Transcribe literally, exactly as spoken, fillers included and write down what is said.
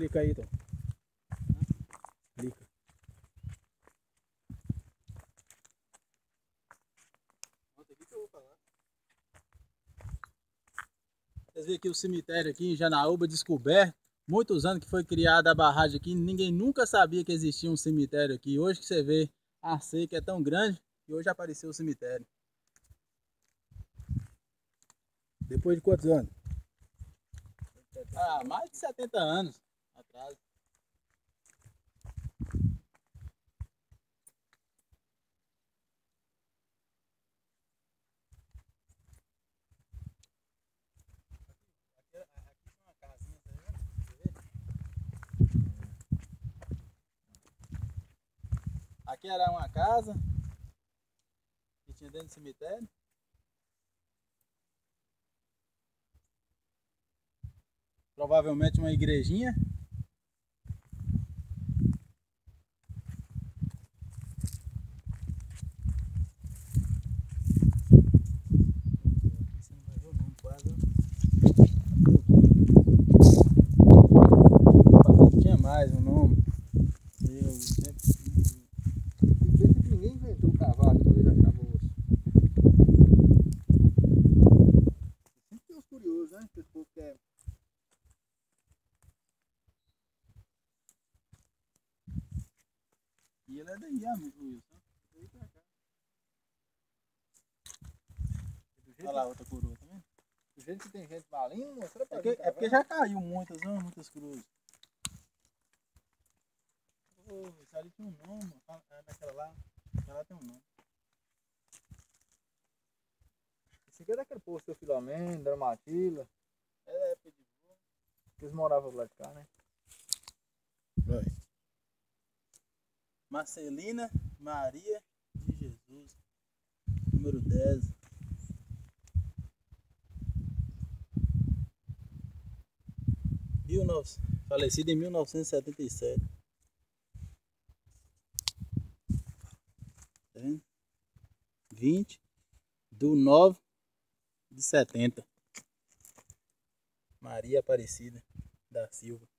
Clica aí, Tom. Clica. Vocês veem aqui o cemitério aqui em Janaúba descoberto. Muitos anos que foi criada a barragem aqui, ninguém nunca sabia que existia um cemitério aqui. Hoje que você vê a seca é tão grande que hoje apareceu o cemitério. Depois de quantos anos? Ah, mais de setenta anos atrás. Aqui era uma casa que tinha dentro do cemitério. Provavelmente uma igrejinha. Você não vai ver o nome quase. Tinha mais um nome. Eu sempre... que ninguém inventou o cavalo depois da chavoso. Sempre tem uns curiosos, né? Que esse povo quer. E ele é daí, amigo Wilson. Daí pra cá. Olha lá outra coroa, tá vendo? Do jeito que tem gente maligna, mostra pra É, que, é porque já caiu muitas, não? Muitas cruzes. Oh, esse ali tinha um nome, naquela lá. Aquela lá tem um nome. Esse aqui é daquele povo, seu Filomeno, Dramatila. É, é pedido. Eles moravam lá de cá, né? Vai. Marcelina Maria de Jesus, número dez. Falecida em mil novecentos e setenta e sete. Tá vendo? vinte do nove de setenta. Maria Aparecida da Silva.